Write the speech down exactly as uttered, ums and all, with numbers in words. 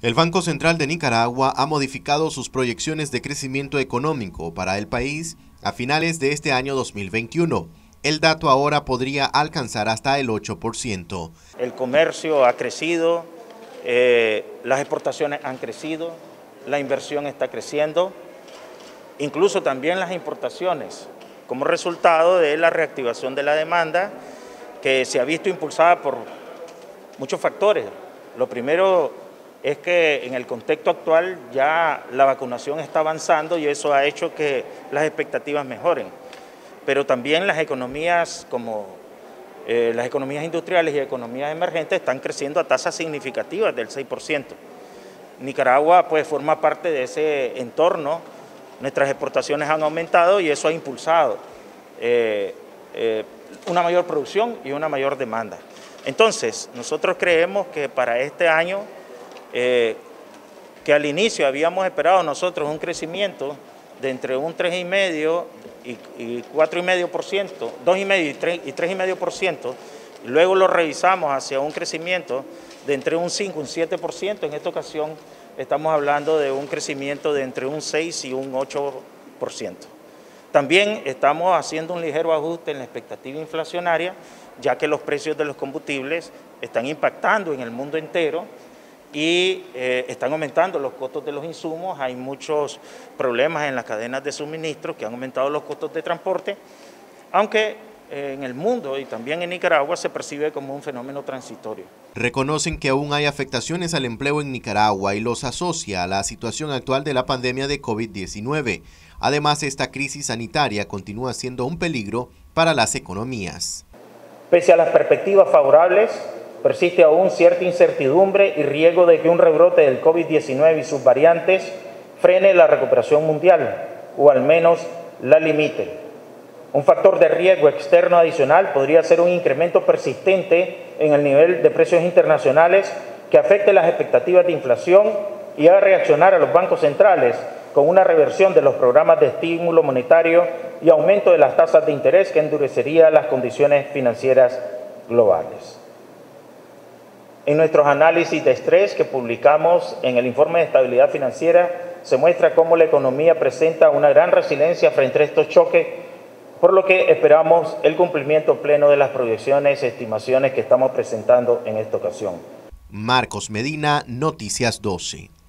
El Banco Central de Nicaragua ha modificado sus proyecciones de crecimiento económico para el país a finales de este año dos mil veintiuno. El dato ahora podría alcanzar hasta el ocho por ciento. El comercio ha crecido, eh, las exportaciones han crecido, la inversión está creciendo, incluso también las importaciones, como resultado de la reactivación de la demanda que se ha visto impulsada por muchos factores. Lo primero es que en el contexto actual ya la vacunación está avanzando y eso ha hecho que las expectativas mejoren. Pero también las economías como eh, las economías industriales y economías emergentes están creciendo a tasas significativas del seis por ciento. Nicaragua pues forma parte de ese entorno, nuestras exportaciones han aumentado y eso ha impulsado eh, eh, una mayor producción y una mayor demanda. Entonces, nosotros creemos que para este año, eh, que al inicio habíamos esperado nosotros un crecimiento de entre un tres coma cinco y cuatro coma cinco por ciento, dos coma cinco y tres coma cinco por ciento, y luego lo revisamos hacia un crecimiento de entre un cinco y un siete por ciento. En esta ocasión estamos hablando de un crecimiento de entre un seis y un ocho por ciento. También estamos haciendo un ligero ajuste en la expectativa inflacionaria, ya que los precios de los combustibles están impactando en el mundo entero y eh, están aumentando los costos de los insumos. Hay muchos problemas en las cadenas de suministro que han aumentado los costos de transporte, aunque eh, en el mundo y también en Nicaragua se percibe como un fenómeno transitorio. Reconocen que aún hay afectaciones al empleo en Nicaragua y los asocia a la situación actual de la pandemia de COVID diecinueve. Además, esta crisis sanitaria continúa siendo un peligro para las economías. Pese a las perspectivas favorables, persiste aún cierta incertidumbre y riesgo de que un rebrote del COVID diecinueve y sus variantes frene la recuperación mundial, o al menos la limite. Un factor de riesgo externo adicional podría ser un incremento persistente en el nivel de precios internacionales que afecte las expectativas de inflación y haga reaccionar a los bancos centrales con una reversión de los programas de estímulo monetario y aumento de las tasas de interés que endurecería las condiciones financieras globales. En nuestros análisis de estrés que publicamos en el informe de estabilidad financiera, se muestra cómo la economía presenta una gran resiliencia frente a estos choques, por lo que esperamos el cumplimiento pleno de las proyecciones y estimaciones que estamos presentando en esta ocasión. Marcos Medina, Noticias doce.